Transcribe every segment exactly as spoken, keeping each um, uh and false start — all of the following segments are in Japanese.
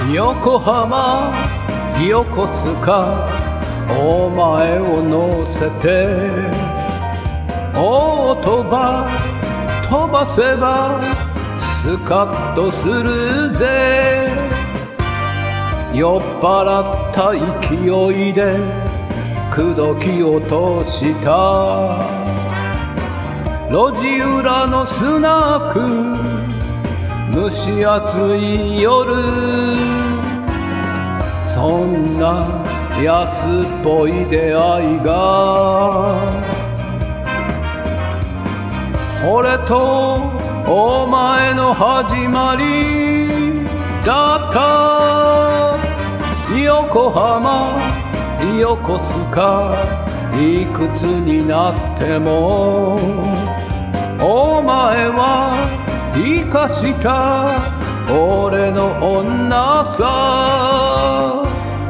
横浜横須賀お前を乗せてオートバ飛ばせばスカッとするぜ。酔っ払った勢いで口説き落とした路地裏のスナック蒸し暑い夜、そんな安っぽい出会いが俺とお前の始まりだった。横浜横須賀いくつになってもお前は生かした俺の女さ。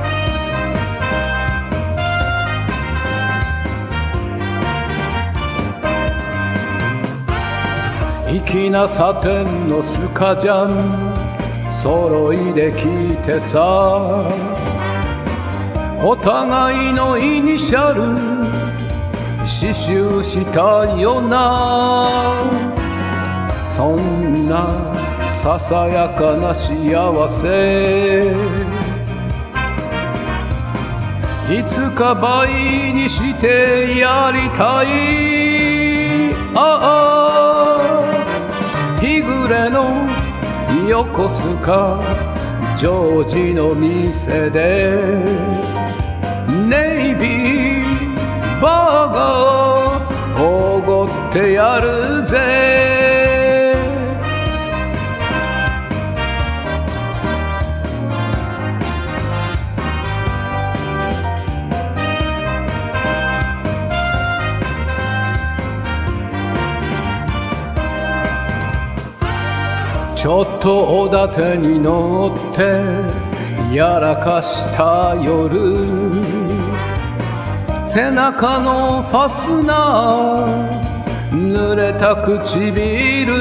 粋なサテンのスカジャン揃いで聞いてさ、お互いのイニシャル刺繍したよな。そんなささやかな幸せいつか倍にしてやりたい。ああ日暮れの横須賀ジョージの店でネイビーバーガーおごってやるぜ。ちょっとおだてに乗ってやらかした夜、背中のファスナー濡れた唇、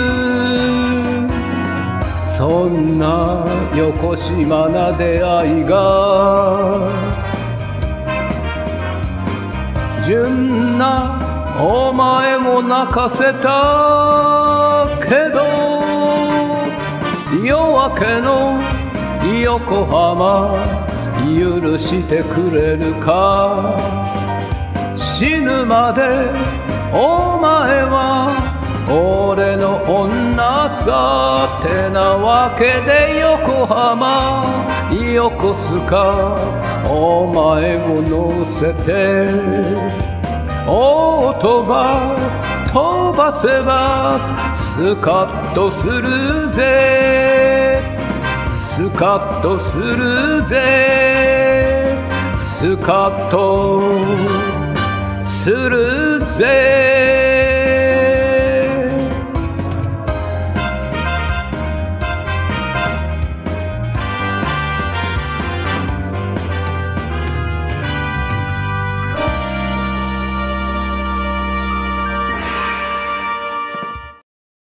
そんなよこしまな出会いが純なお前も泣かせたけど、夜明けの横浜許してくれるか。死ぬまでお前は俺の女さってなわけで、横浜横須賀お前を乗せてオートバ飛ばせばスカッとするぜ。スカッとするぜ。スカッとするぜ。